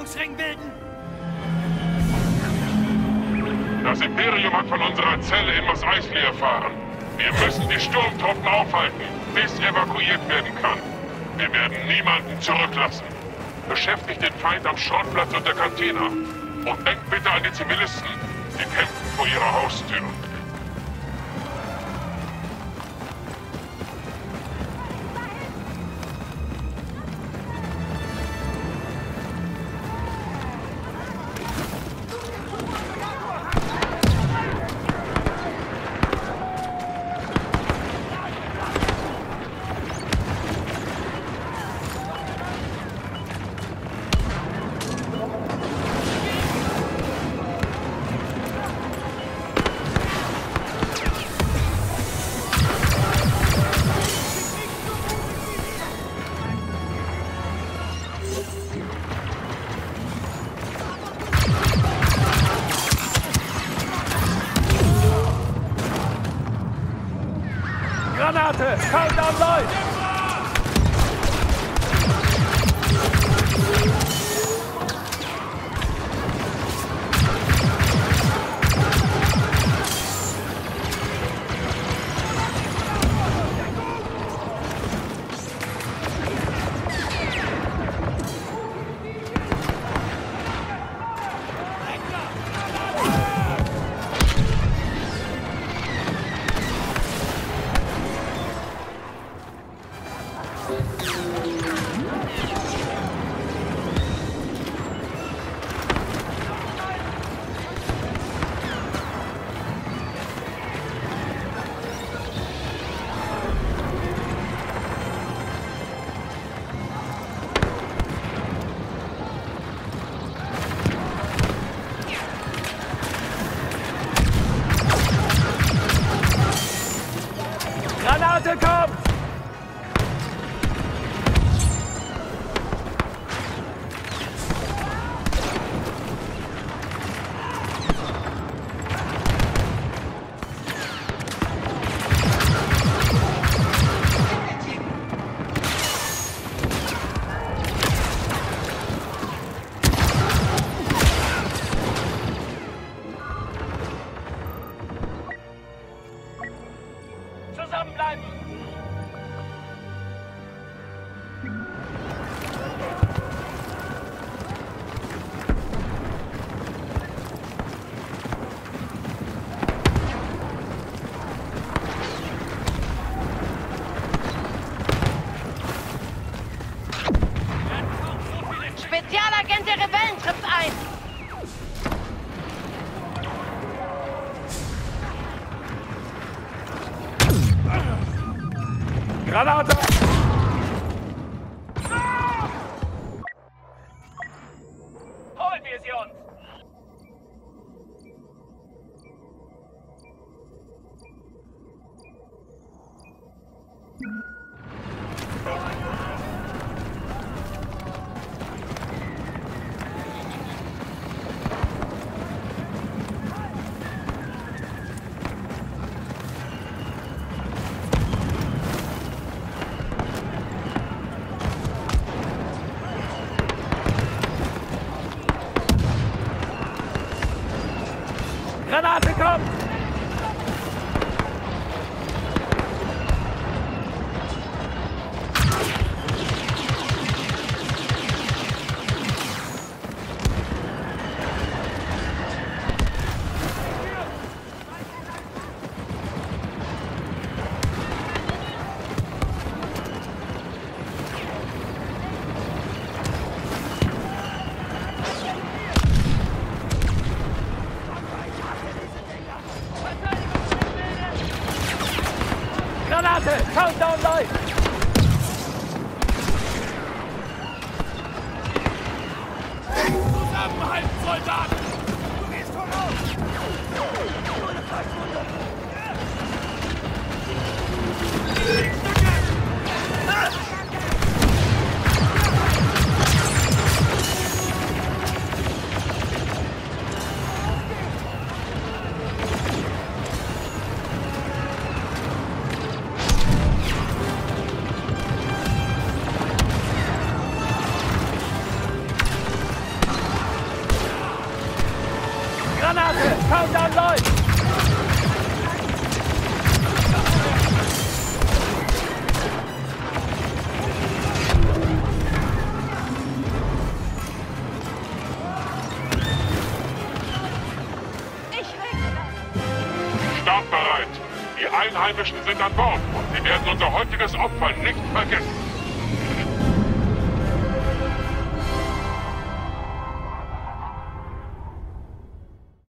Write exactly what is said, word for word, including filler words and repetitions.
Verteidigungsring bilden! Das Imperium hat von unserer Zelle in Mos Eisley erfahren. Wir müssen die Sturmtruppen aufhalten, bis evakuiert werden kann. Wir werden niemanden zurücklassen. Beschäftigt den Feind am Schrottplatz und der Kantine. Und denkt bitte an die Zivilisten. Die kämpfen vor ihrer Haustür. Granate! Countdown läuft! Granate kommt! Zusammenbleiben! Spezialagent der Rebellen trifft ein! Granate! Holen wir sie uns! Granate kommt! Granate! Countdown läuft! Zusammenhalten, Soldaten! Du gehst voraus! Ohne Fleischwunde! Die Einheimischen sind an Bord und sie werden unser heutiges Opfer nicht vergessen.